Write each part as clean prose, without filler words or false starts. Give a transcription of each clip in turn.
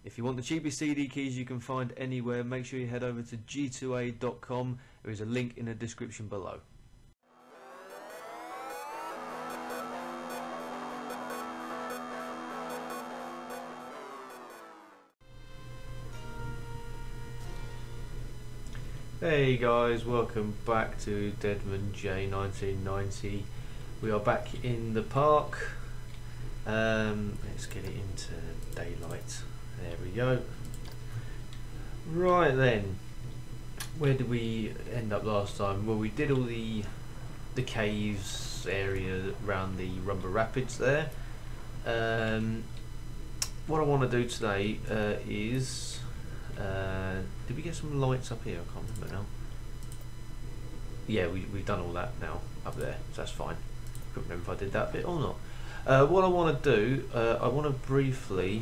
If you want the cheapest CD keys you can find anywhere, make sure you head over to g2a.com. There is a link in the description below. Hey guys, welcome back to Deadman J 1990. We are back in the park. Let's get it into daylight. There we go. Right then, where did we end up last time? Well, we did all the caves area around the Rumba Rapids there. What I want to do today is did we get some lights up here? I can't remember now. Yeah, we've done all that now up there, so that's fine. Couldn't remember if I did that bit or not. What I want to do, I want to briefly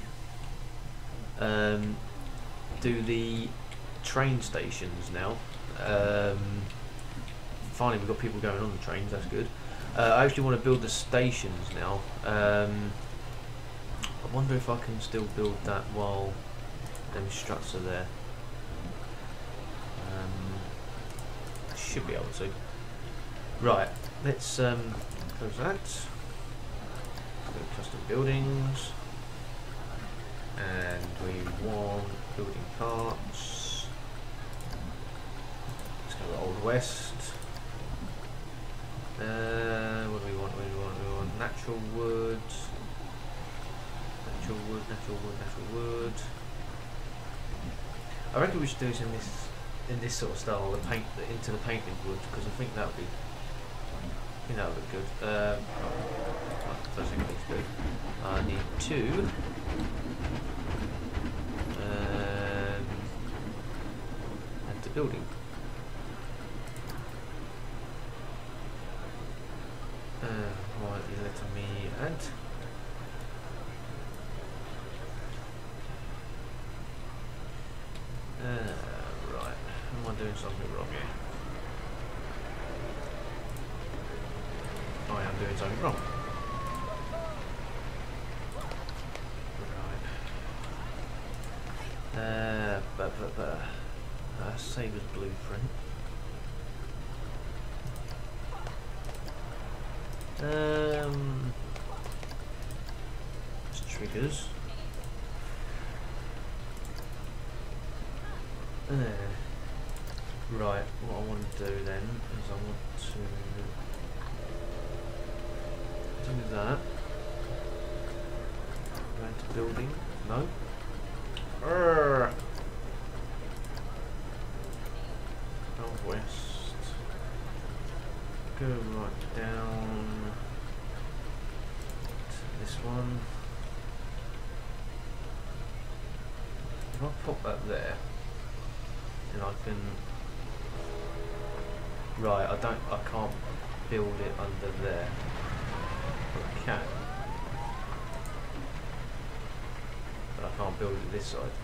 do the train stations now. Finally, we've got people going on the trains. That's good. I actually want to build the stations now. I wonder if I can still build that while them struts are there. Should be able to. Right, let's close that. Go to custom buildings, and we want building parts. Let's go to Old West. What do we want? We want natural wood. Natural wood, natural wood, natural wood. I reckon we should do this in this sort of style, the paint into the painted wood, because I think that would be, good. First thing I need to do, I need to add to building. Why are you letting me add? Right, am I doing something wrong here? I am doing something wrong. Right. Save as blueprint. It's triggers. Right, what I want to do then is I want to do that. Go into building. No. Northwest. Go right down to this one. If I pop that there, and I can. Right, I can't build it under there. I can. But I can't build it this side.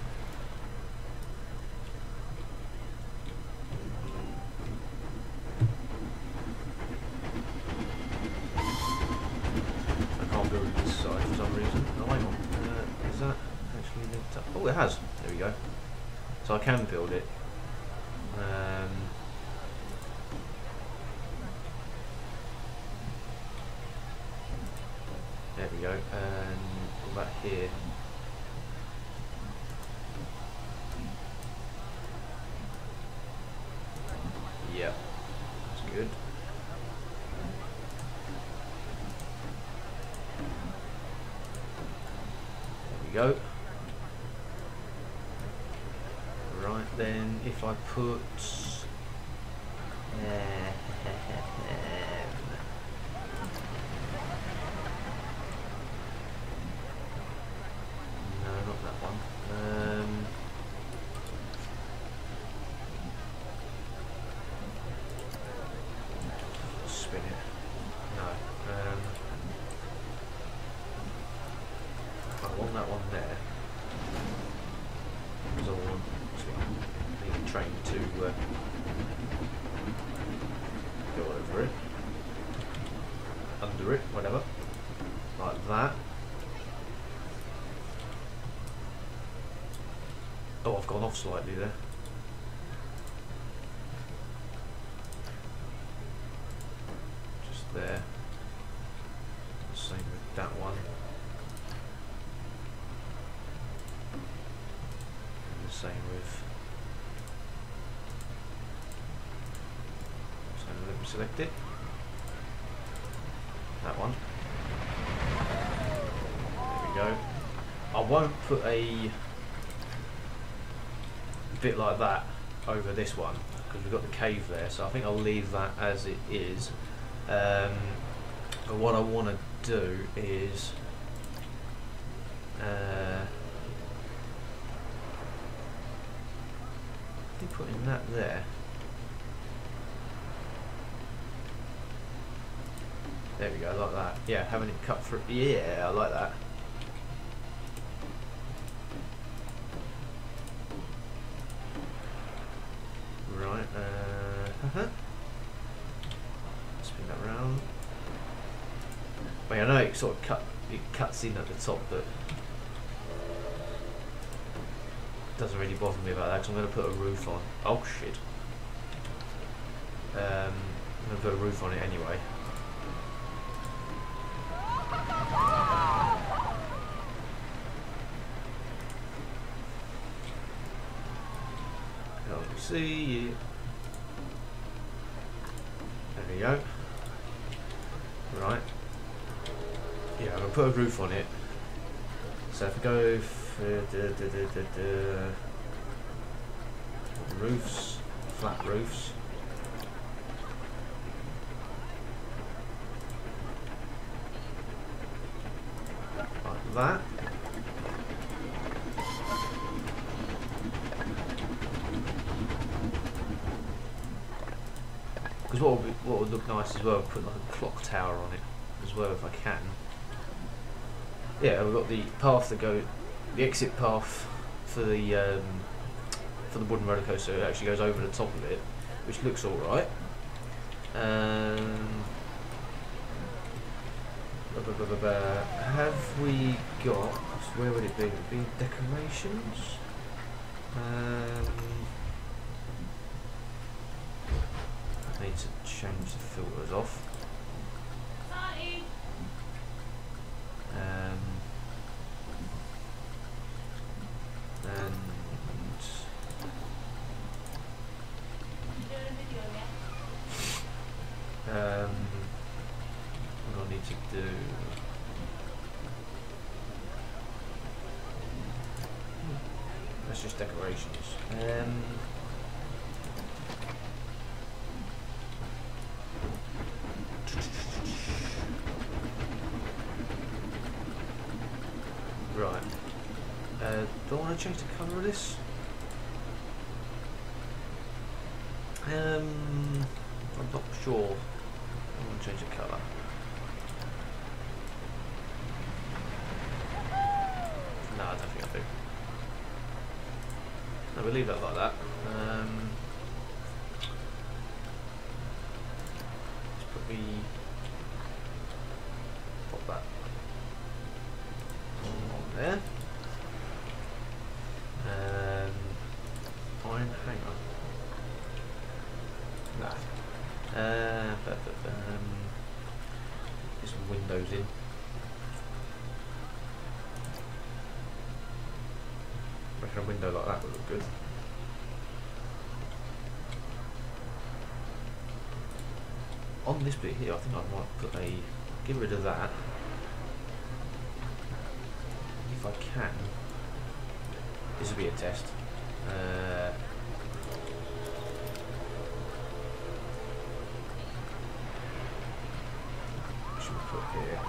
I can't build it this side for some reason. Oh, hang on. Is that actually linked up? Oh, it has. There we go. So I can build it. There we go, and what about here? Yeah, that's good. There we go. Right then, if I put no, not that one. Spin it. No. I want that one there. Because I want to need a train to go over it, under it, whatever, like that. Oh, I've gone off slightly there. Just there. Same with that one. And the same with... So let me select it. That one. There we go. I won't put a bit like that over this one because we've got the cave there, so I think I'll leave that as it is. But what I want to do is I think putting that there. There we go, like that. Yeah, having it cut through. Yeah, I like that. Right, spin that round. I mean, I know it sort of cuts in at the top, but doesn't really bother me about that because I'm going to put a roof on. Oh shit! I'm going to put a roof on it anyway. See you. There we go. Right. Yeah, I'm gonna put a roof on it. So if we go for roofs, flat roofs. Like that. Because what would look nice as well, put like a clock tower on it as well if I can. Yeah, we've got the path that go, the exit path for the wooden roller coaster. It actually goes over the top of it, which looks all right. Have we got? Where would it be? Would it be decorations? Need to change the filters off. And what do I need to do? That's just decorations. Right. Do I want to change the colour of this? I'm not sure. I want to change the colour. No, I don't think I do. No, we'll leave that like that. Let's put pop that on there. Iron hanger. Nah. Get some windows in. I reckon a window like that would look good. On this bit here, I think I might put get rid of that. If I can. This will be a test. What should we put here?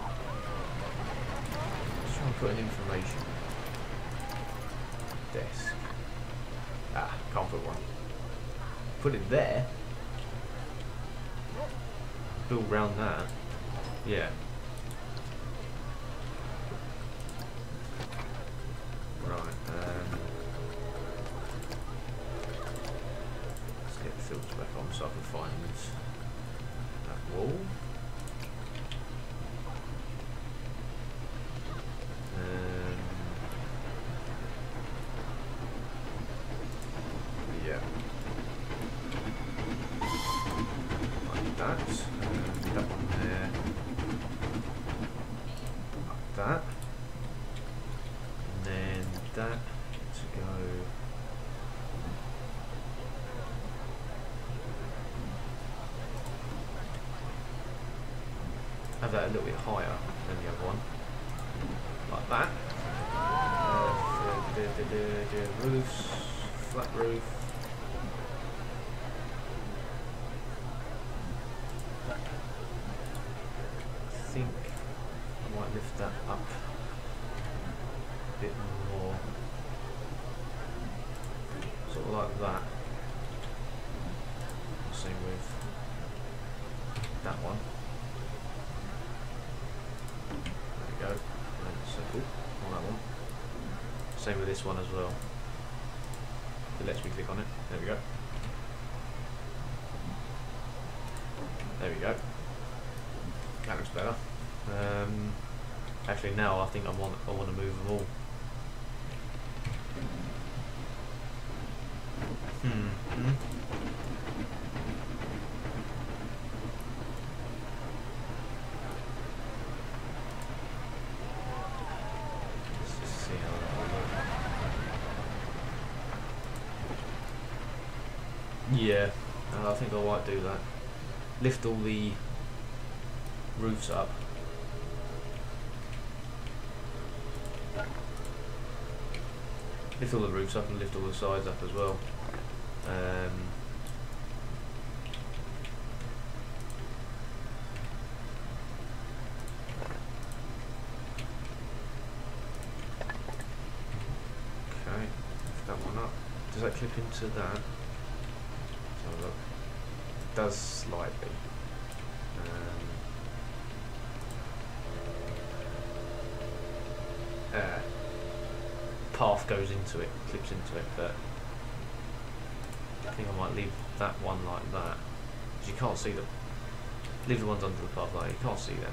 Let's try and put an information desk. Ah, can't put one. Put it there. Build round that. Yeah. Right. Let's get the filters back on so I can find that wall. that to go. Have that a little bit higher than the other one, like that. Roofs, flat roof. I think I might lift that up a bit more, sort of like that. Same with that one. There we go. And on that one. Same with this one as well. It lets me click on it. There we go. There we go. That looks better. Actually, now I think I want to move them all. Let's just see how that will look. Yeah, I think I might do that. Lift all the roofs up. Lift all the roofs up and lift all the sides up as well. Okay, lift that one up. Does that clip into that? Let's have a look. It does slightly. Path goes into it, clips into it, but I think I might leave that one like that, because you can't see them. Leave the ones under the path like that, you can't see them.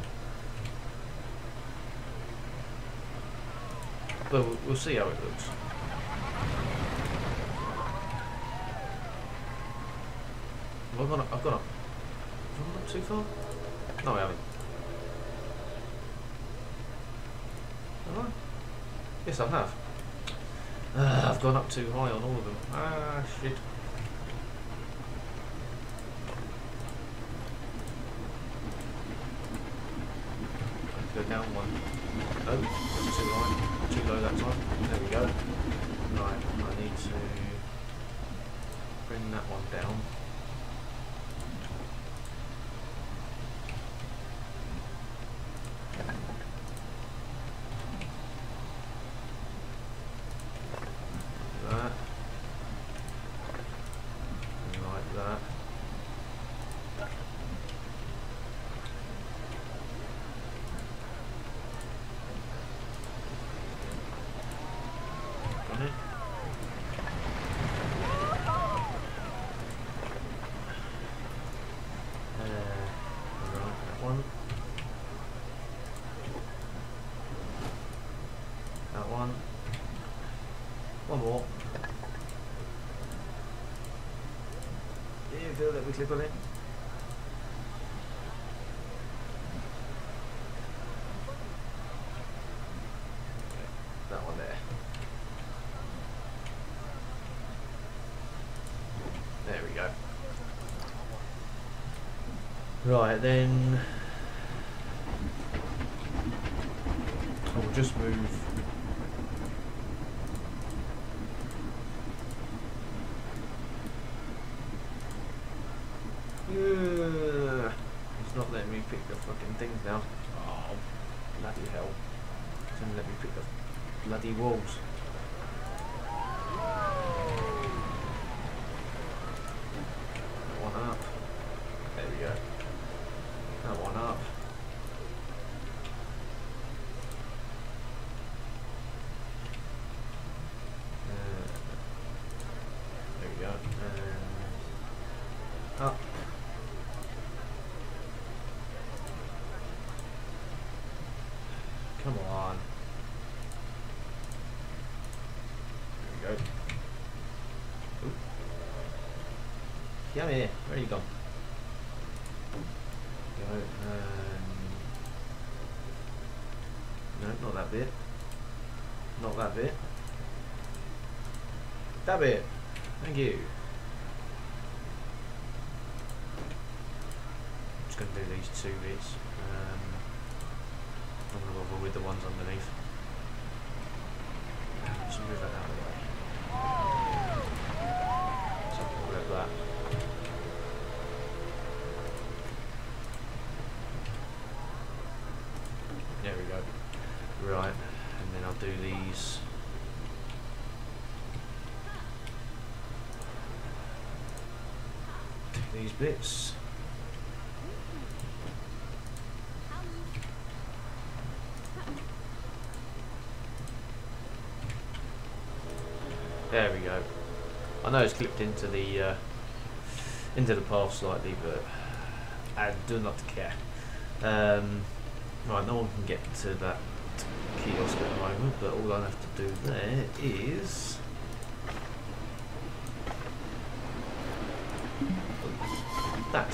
But we'll see how it looks. I've gone up. Have I gone up too far? No, I haven't. Have I? Yes, I have. I've gone up too high on all of them. Ah, shit. Let's go down one. Oh, that's too high. Too low that time. There we go. Right, I need to bring that one down. One more. Yeah, feel that we clip on it. That one there. There we go. Right then, I will just move. It's not letting me pick the fucking things now. Oh, bloody hell. It's only letting me pick the bloody walls. That one up. There we go. That one up. There we go. And up. Come on. There we go. Ooh. Come here. Where are you gone? Go. No, not that bit. Not that bit. That bit. Thank you. Just going to do these 2 bits. I'm going to bother with the ones underneath. Just move that out of the way. So I'll grab that. There we go. Right, and then I'll do these. These bits. There we go. I know it's clipped into the path slightly, but I do not care. Right, no one can get to that kiosk at the moment, but all I have to do there is that.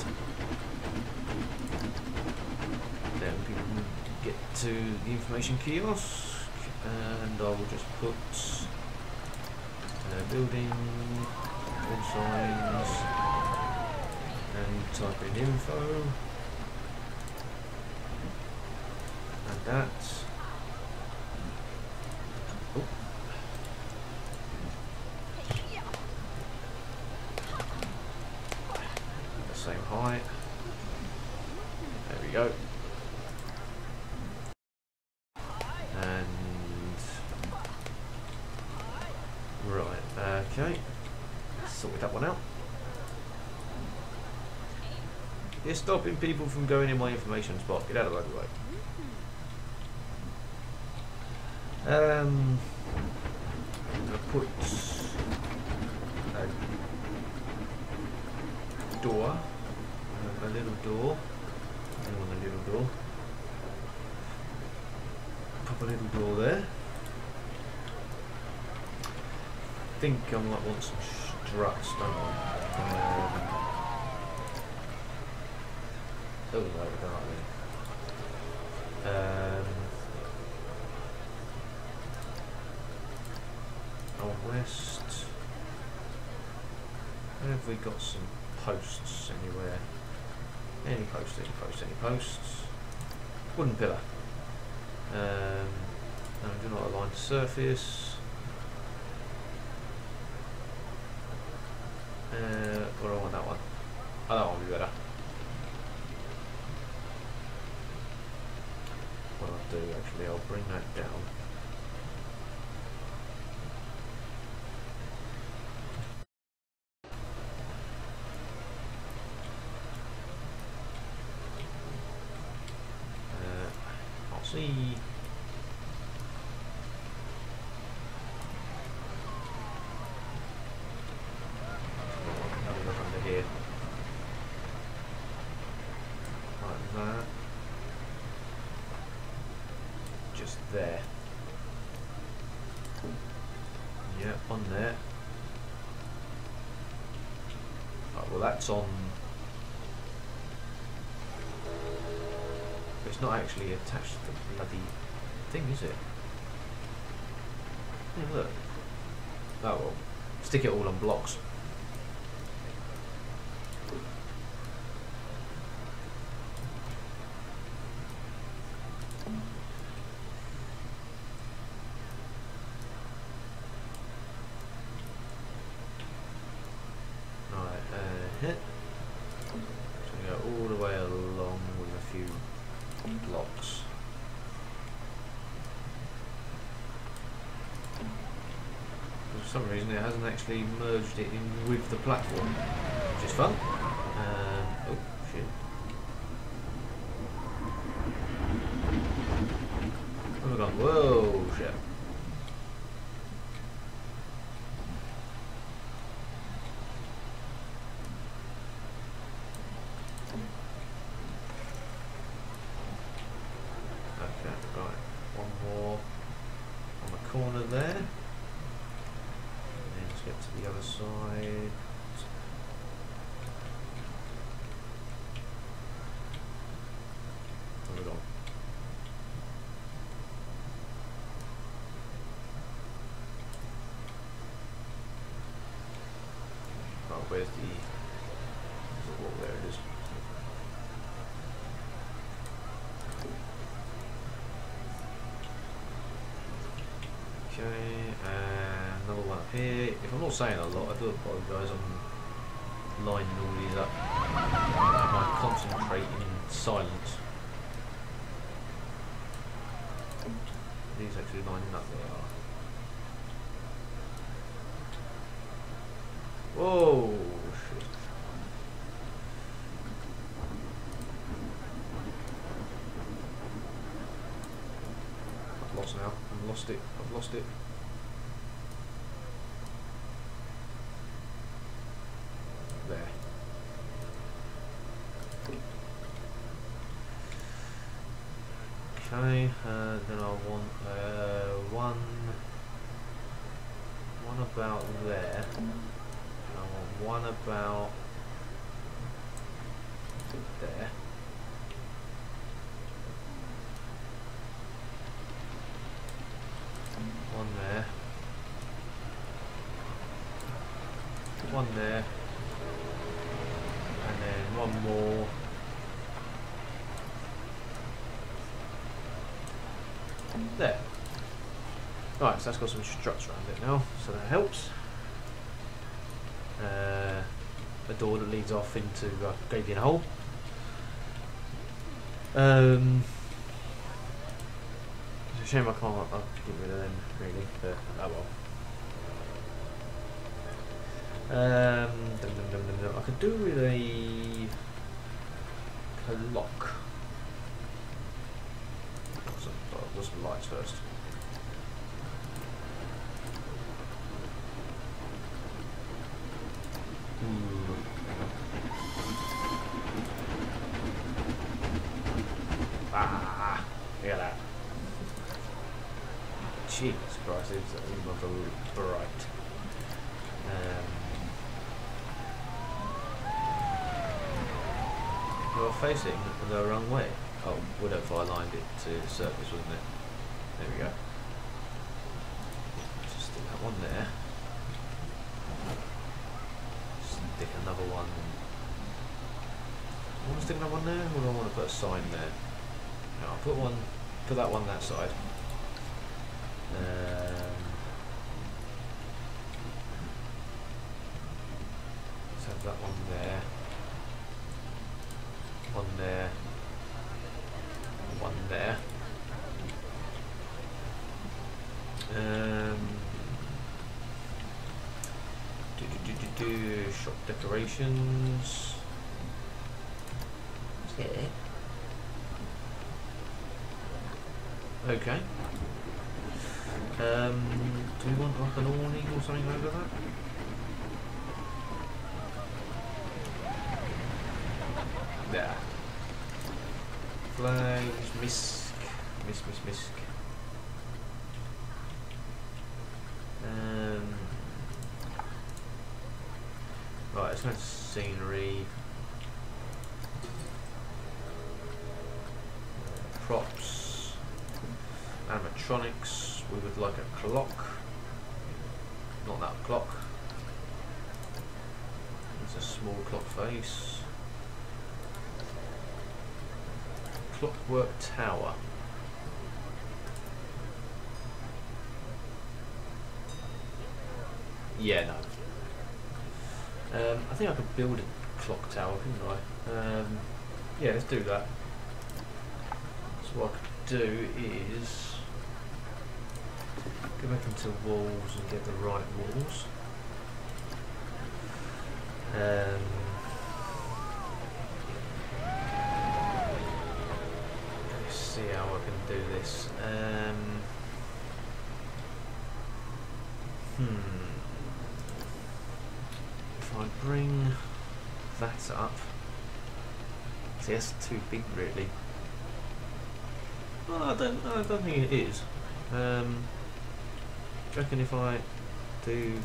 Then people can get to the information kiosk, and I will just put building, all signs, and type in info, and that. Oh. The same height. There we go. Okay, sorted that one out. You're stopping people from going in my information spot. Get out of the way. I'll put a door, a little door. I want a little door. Pop a little door there. I think I might want some struts, don't I? Oh, no, we don't Old West. Have we got some posts anywhere? Any posts, any posts, any posts? Wooden pillar. No, do not align to surface. Or I want that one. Oh, that one will be better. What I'll do actually, I'll bring that down. I'll see. There. Yeah, on there. Right, well that's on. It's not actually attached to the bloody thing, is it? Yeah, look. Oh well. Stick it all on blocks. Hit. So we go all the way along with a few blocks. For some reason it hasn't actually merged it in with the platform, which is fun. Oh shit. Oh my god, whoa shit. Corner there, and then let's get to the other side. Hold on. where's the wall? There it is. Okay, and another one up here. If I'm not saying a lot, I do apologise. I'm lining all these up. I might concentrate in silence. These actually lining up, they are. Whoa, shit. I've lost now. I've lost it. I've lost it. There. Okay, then I want one about there. I want one about there. One there. One there. And then one more. There. Right, so that's got some structure around it now, so that helps. A door that leads off into a gaping hole. It's a shame I can't get rid of them, really, but oh well. I could do with a clock. What's the lights first? Ah, look at that. Jesus Christ, it's bright. You're facing the wrong way. Oh, would have I aligned it to the surface, wasn't it? There we go. Just stick that one there. Stick another one. I want to stick another one there, or do I want to put a sign there? No, I'll put that one that side. Let's have that one there. One there. One there. Shop decorations. Yeah. Okay. Do we want like an awning or something over that? There. Flags, misc. Right, let's go to scenery. Props. Animatronics. We would like a clock. Not that clock. It's a small clock face. Clockwork tower. Yeah, no. I think I could build a clock tower, couldn't I? Yeah, let's do that. So what I could do is go back into walls and get the right walls. Let's see how I can do this. If I bring that up, see, that's too big, really. Well, I don't think it is. Do you reckon if I do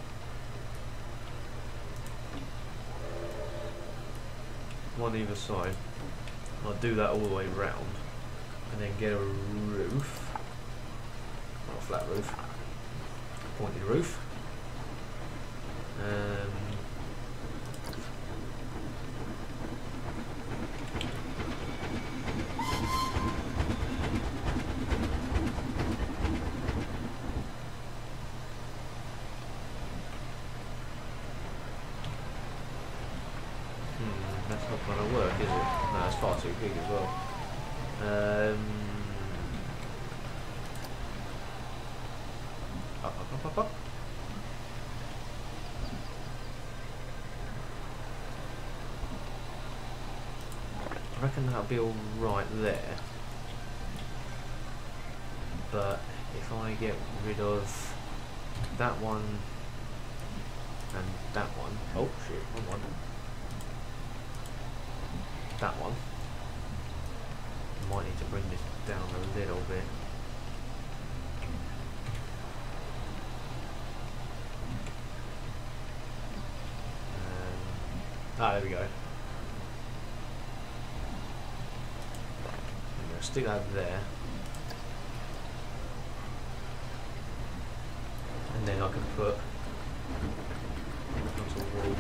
one either side, I'll do that all the way round, and then get a roof, not a flat roof, pointed roof. to work, is it? No, it's far too big as well. Up. I reckon that'll be all right there. But if I get rid of that one and that one, oh shit, wrong one. That one. Might need to bring this down a little bit. There we go. I'm going to stick that there. And then I can put onto walls.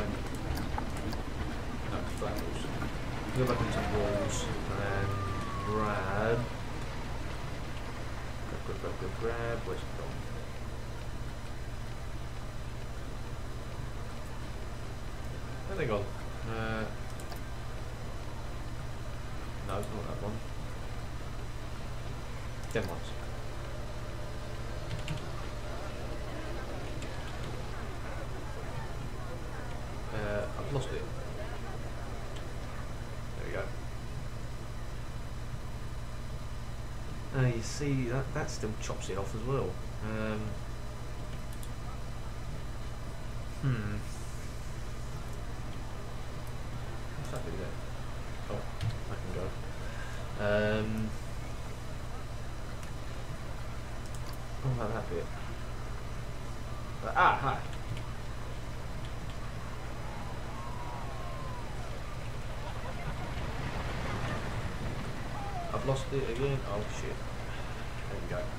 No, flat walls. Go back into walls and grab. Grab. Where's it gone? Where they gone? No, not that one. Them ones. I've lost it. There we go. You see, that still chops it off as well. What's that do there? Oh, I can go. What about that bit? Hi. I've lost it again. Oh shit. There we go.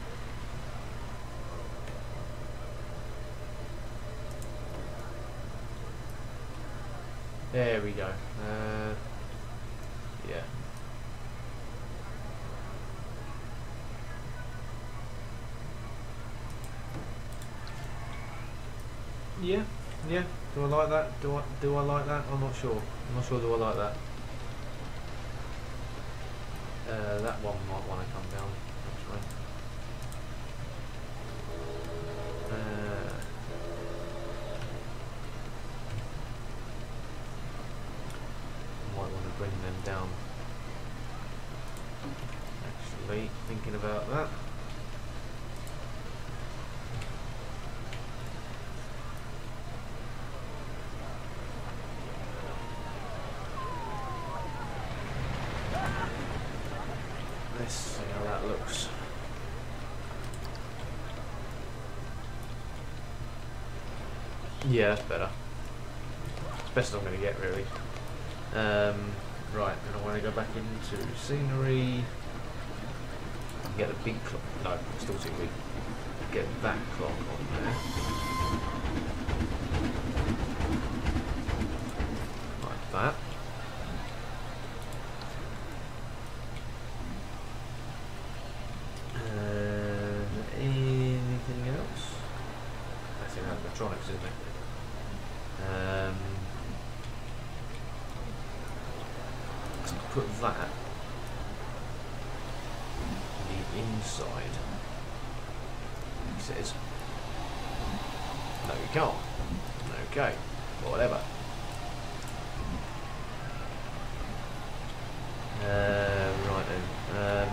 There we go. Yeah. Yeah. Do I like that? Do I like that? I'm not sure. I'm not sure. Do I like that? That one might want to come down. Actually. Might want to bring them down. Actually, thinking about that. Let's see how that looks. Yeah, that's better. It's best I'm going to get, really. Right, and I want to go back into scenery. Get the big clock. No, still too big. Get that clock on there. Like that. Anything else? I think animatronics, isn't it? Put that on the inside. He says, no you can't. Okay, whatever. Right then.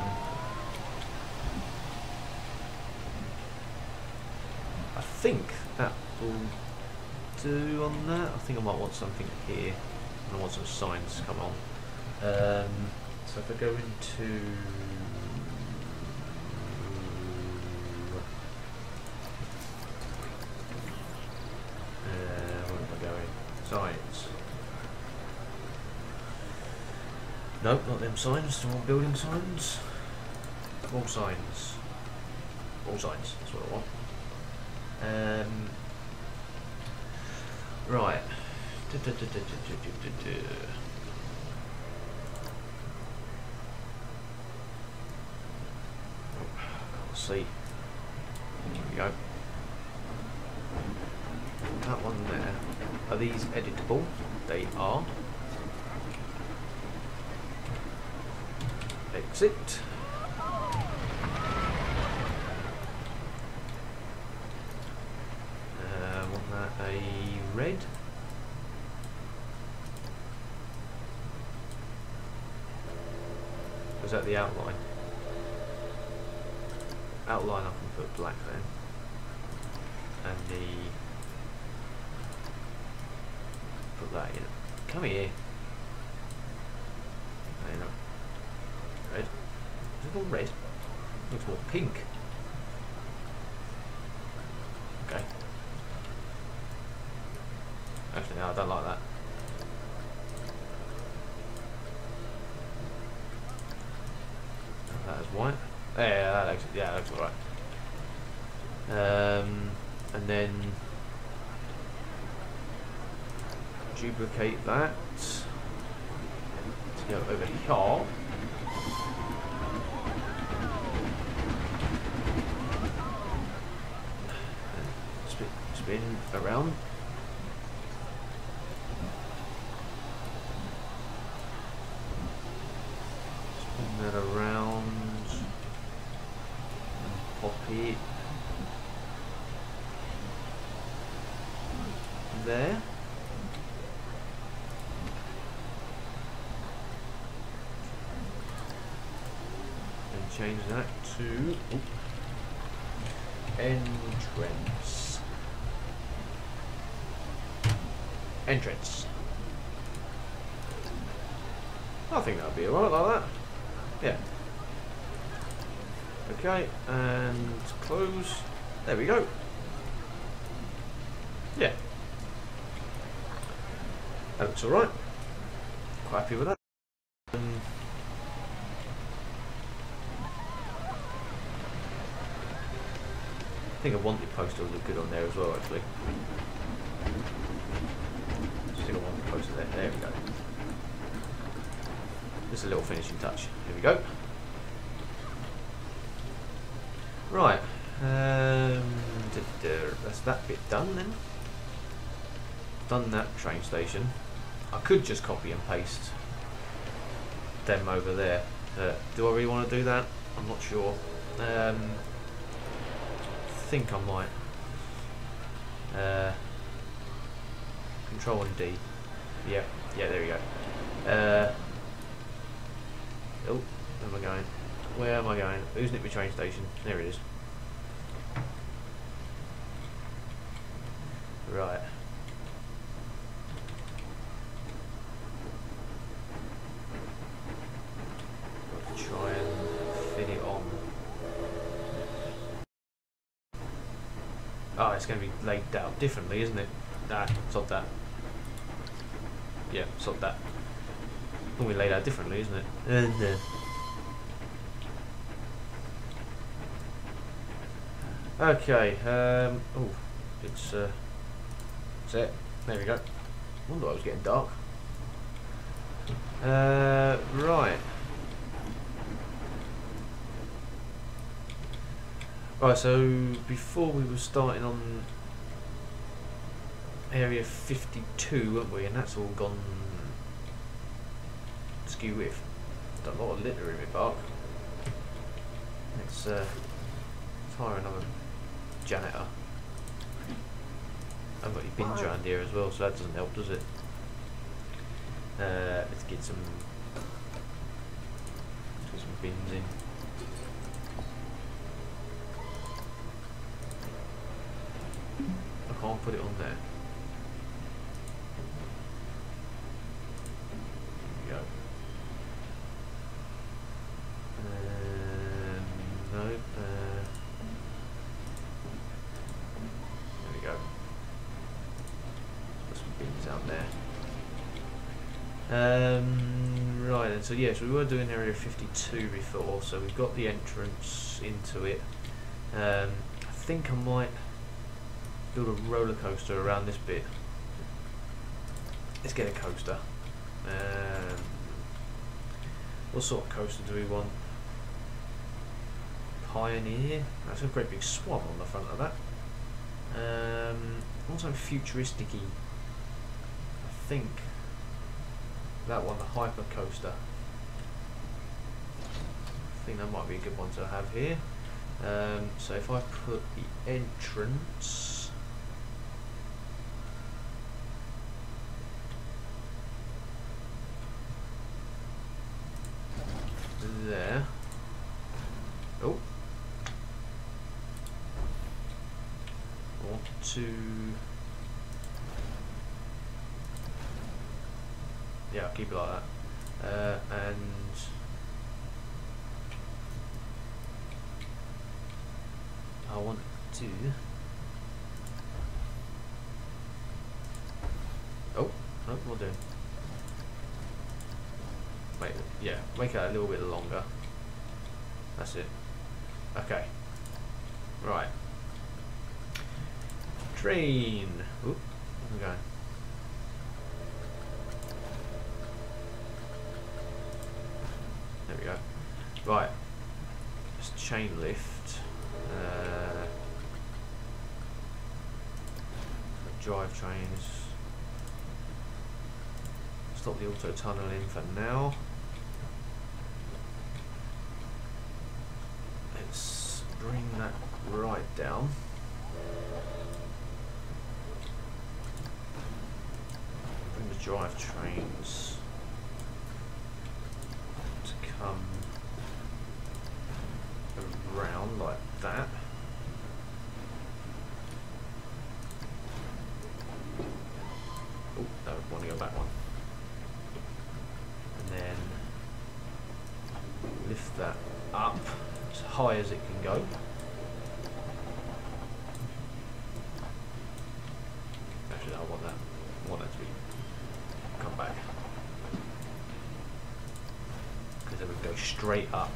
I think that will do on that. I think I might want something here. I want some signs to come on. So if I go into where am I going? Signs. Nope, not them signs. Do I want building signs? All signs. All signs. That's what I want. Right. See. Here we go. That one there. Are these editable? They are. Exit. Want that a red? Was that the outline? Outline I can put black then. And put that in. Come here. There you go. Red. Is it all red? Looks more pink. Okay. Actually, no, I don't like that. That is white. Yeah, that looks alright. And then duplicate that. Let's go over here. Spin around. Spin that around. And pop it there. And change that to entrance. Entrance. I think that'll be alright like that. Yeah. Okay, and close. There we go. Yeah. That looks alright. Quite happy with that. I think a wanted poster would look good on there as well, actually. Still a wanted poster there. There we go. Just a little finishing touch. Here we go. Right. That's that bit done then. Done that train station. I could just copy and paste them over there. Do I really want to do that? I'm not sure. I think I might. Control and D. Yeah, there we go. Oh, where am I going? Where am I going? Who's nicked my train station? There it is. Right. Got to try and fit it on. Oh, it's going to be laid out differently, isn't it? Nah, sod that. Yeah, sod that. It's going to be laid out differently, isn't it? Okay, oh, it's set. There we go. I wonder why it was getting dark. Right. Right, so before we were starting on area 52, weren't we? And that's all gone skew with. Done a lot of litter in my park. Let's hire another janitor. I've got any bins around here as well, so that doesn't help, does it? Let's get some bins in. I can't put it on there. There we go. No. There we go. Put some bins out there. Right, and so yes, we were doing area 52 before, so we've got the entrance into it. I think I might build a roller coaster around this bit. Let's get a coaster. What sort of coaster do we want? Pioneer. That's a great big swan on the front of that. Want something futuristic-y. I think that one, the hyper coaster. think that might be a good one to have here. So if I put the entrance there. Oh, I want to. Yeah, I'll keep it like that. And I want to. Oh, no, what am I doing? Wait, yeah, make it a little bit longer. That's it. Okay. Right. Train. Oop, where am I going? There we go. Right. Just chain lift. Drivetrains. Stop the auto tunneling for now. Let's bring that right down. Bring the drivetrains to come around like that. Oh, no, I want to go back one. And then lift that up as high as it can go. Actually, I want that to be come back, because then we go straight up.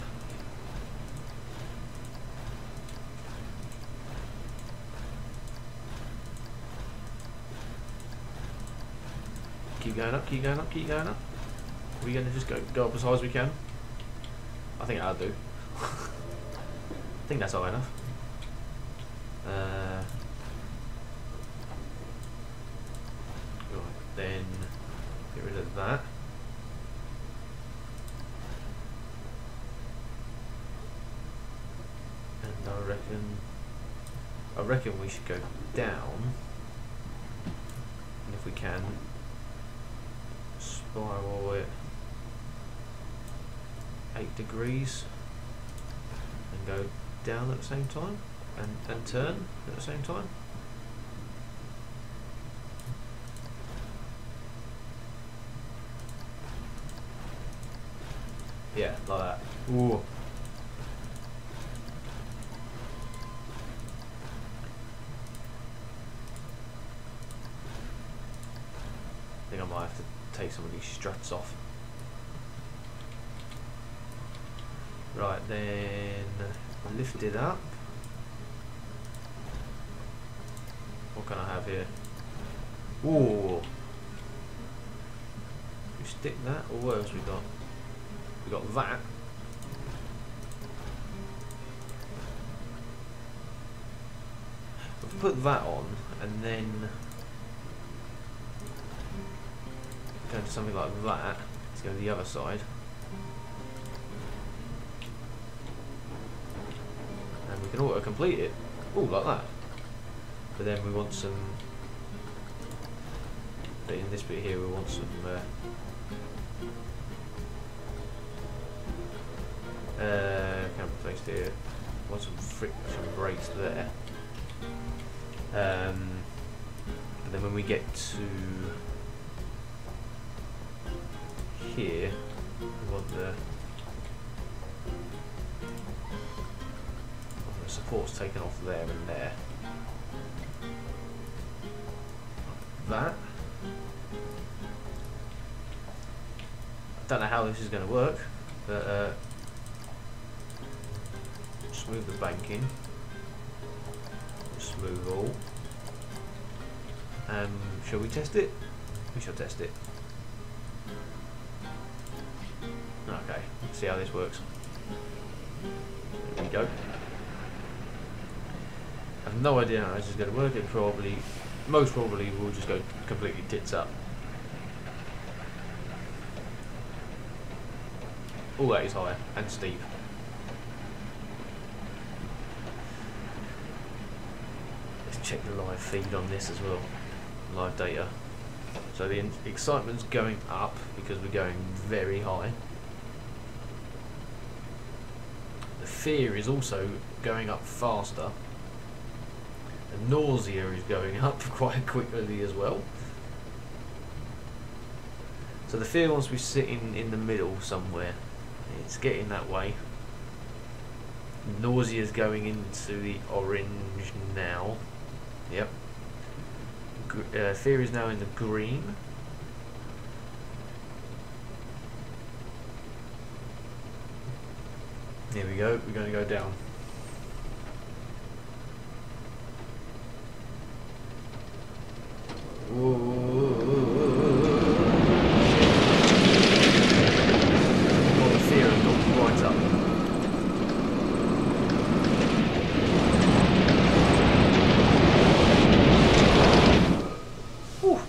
Keep going up, keep going up, keep going up. Are we going to just go up as high as we can? I think that'll do. I think that's high enough. Right, then get rid of that. And I reckon we should go down. And if we can, spiral it 8 degrees and go down at the same time and turn at the same time. Yeah, like that. Ooh. I think I might have to take some of these struts off. Right, then lift it up. What can I have here? Ooh. We stick that, or what else we got? We got that. We've put that on, and then go to something like that. Let's go to the other side. And we can auto-complete it. Ooh, like that. But then we want some... But in this bit here we want some... can't be placed here. We want some friction brakes there. But then when we get to... here, we want the supports taken off there and there. That. I don't know how this is going to work, but smooth the banking, smooth all. Shall we test it? We shall test it. Okay, let's see how this works. There we go. I have no idea how this is going to work. It probably, most probably, will just go completely tits up. All that is high and steep. check the live feed on this as well, live data. So the excitement's going up because we're going very high. The fear is also going up faster. The nausea is going up quite quickly as well. So the fear wants to be sitting in the middle somewhere. It's getting that way. Nausea is going into the orange now. Yep. Fear is now in the green. Here we go. We're going to go down. Oh, the fear has gone right up. Whew.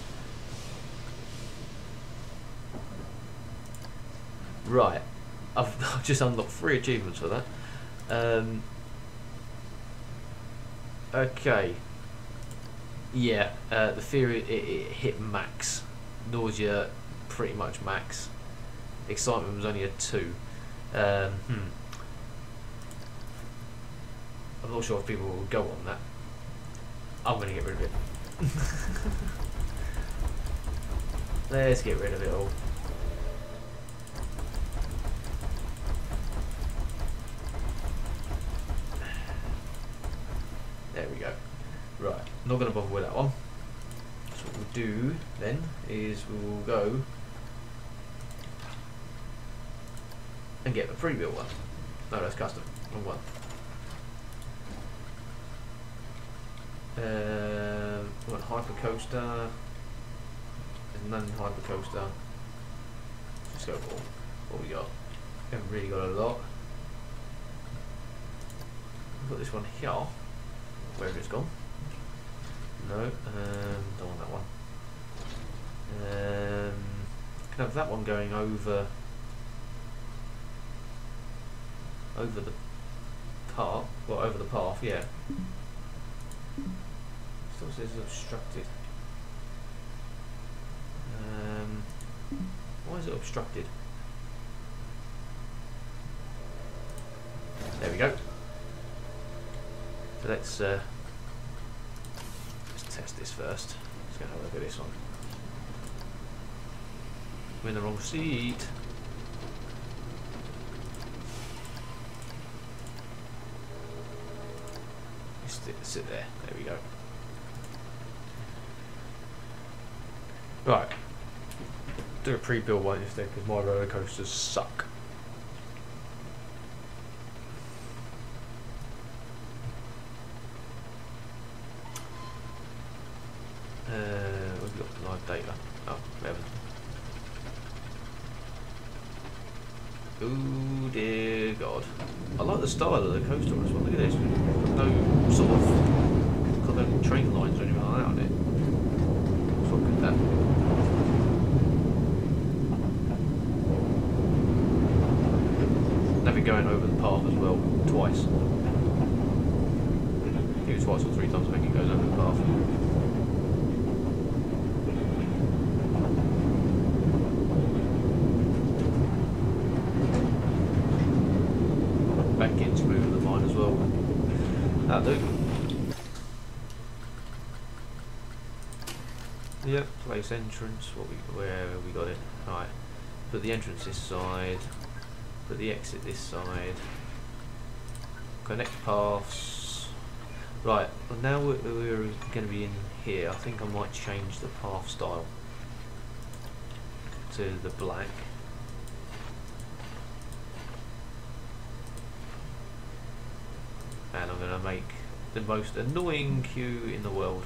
Right. I've just unlocked 3 achievements for that. Okay. Yeah, the fear it hit max. Nausea pretty much max. Excitement was only a 2. I'm not sure if people will go on that. I'm going to get rid of it. Let's get rid of it all. There we go. Right, not going to bother with that one. So what we'll do then is we'll go and get the pre-built one. No, that's custom. Wrong one. We want Hypercoaster. There's none Hypercoaster. Let's go for what we got. We haven't really got a lot. We've got this one here. Wherever it's gone. No, don't want that one. Can have that one going over the path. Well, over the path, yeah. Still says obstructed. Why is it obstructed? There we go. So let's test this first. Let's go have a look at this one. I'm in the wrong seat. Sit there. There we go. Right. Do a pre-built one instead because my roller coasters suck. We've got live data. Oh, we haven't. Oh dear God. I like the style of the coaster on this one. Look at this. No sort of got no train lines or anything like that on it. So good that. Nothing going over the path as well, twice. I think it's twice or 3 times I think it goes over the path. Back getting smoother than mine as well. That'll do. Yep, place entrance. Where we got it? Right. Put the entrance this side. Put the exit this side. Connect paths. Right. Well, now we're going to be in here. I think I might change the path style to the black. And I'm going to make the most annoying queue in the world.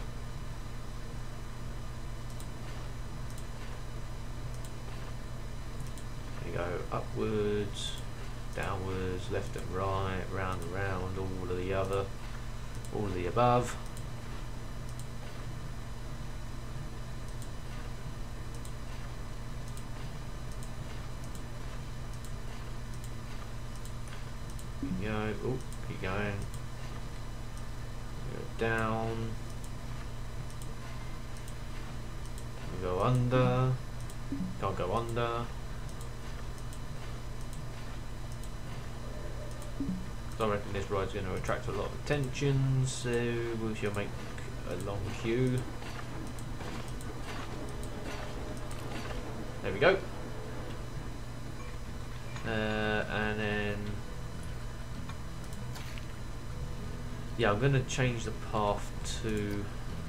There you go, upwards, downwards, left and right, round and round, all of the other, all of the above. Keep going, oh, keep going. down. Go under. Can't go under. So I reckon this ride's going to attract a lot of attention, so we shall make a long queue. There we go. And then, yeah, I'm going to change the path to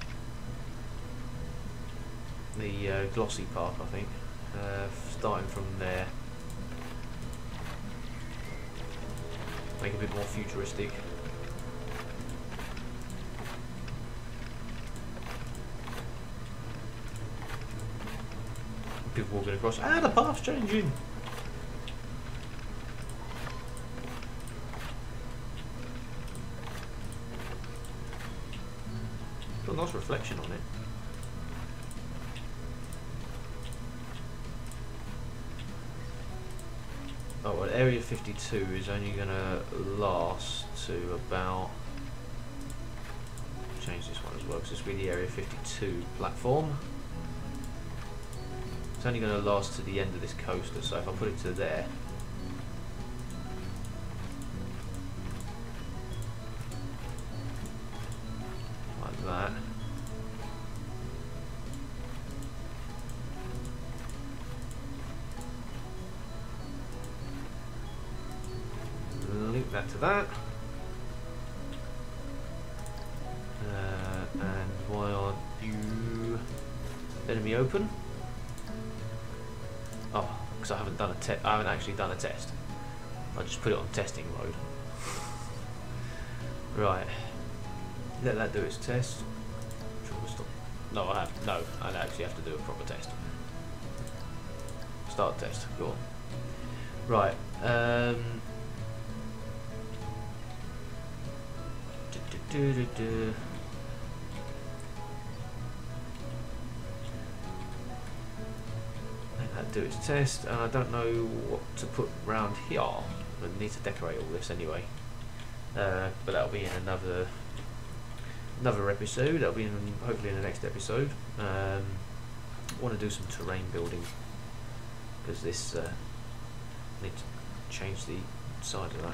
the glossy path, I think, starting from there. Make it a bit more futuristic. People walking across. Ah, the path's changing! Got a nice reflection on it. Oh, well, Area 52 is only going to last to about... Change this one as well, because this will be the Area 52 platform. It's only going to last to the end of this coaster, so if I put it to there... like that. Link that to that. And why aren't you letting me open? Oh, because I haven't actually done a test. I just put it on testing mode. Right. Let that do its test. No, I have. No, I actually have to do a proper test. Start test. Go on. Right. Let that do its test, and I don't know what to put round here. I need to decorate all this anyway. But that'll be in another episode. That'll be in, hopefully in the next episode. I want to do some terrain building because this need to change the size of that.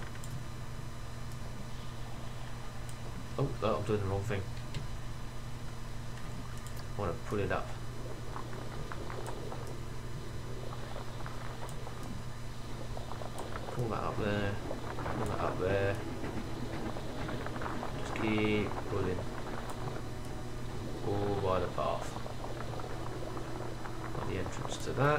Oh, I'm doing the wrong thing. I want to pull it up. Pull that up there. Pull that up there. Just keep pulling. All by the path. Got the entrance to that.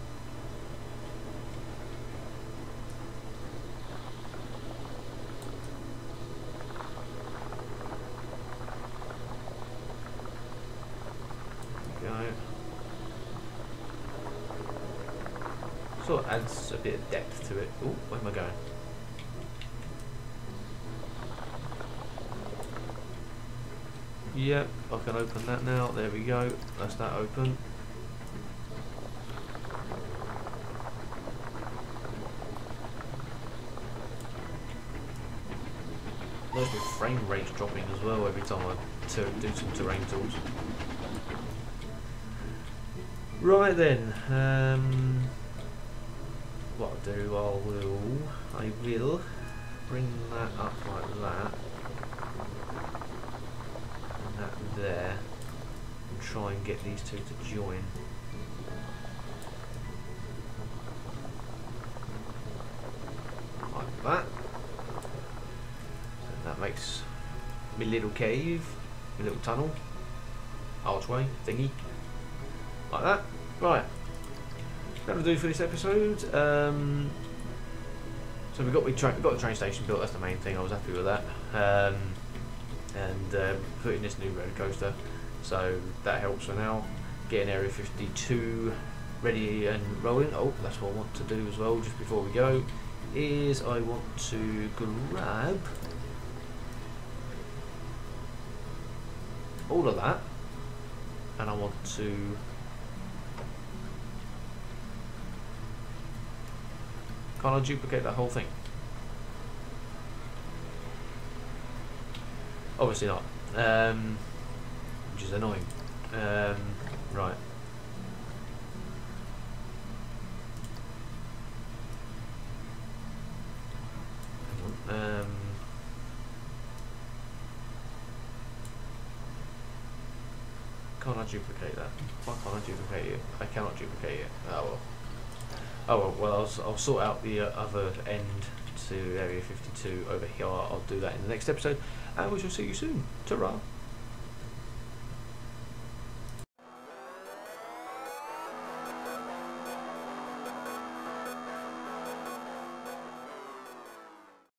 Sort of adds a bit of depth to it. Oh, where am I going? Yep, I can open that now. There we go. That's that open. Notice my frame rate's dropping as well every time I do some terrain tools. Right then. What I'll do, I will bring that up like that, and that there, and try and get these two to join. Like that. And that makes my little cave, my little tunnel, archway thingy, like that. Right. That'll do for this episode. So we got the train station built. That's the main thing. I was happy with that. And putting this new roller coaster, so that helps for now. Getting Area 52 ready and rolling. Oh, that's what I want to do as well. Just before we go, is I want to grab all of that, and I want to. Can't I duplicate that whole thing? Obviously not. which is annoying. Right. Hang on. Can't I duplicate that? Why can't I duplicate it? I cannot duplicate it. Oh well. Oh well. I'll sort out the other end to Area 52 over here. I'll do that in the next episode, and we shall see you soon. Ta-ra!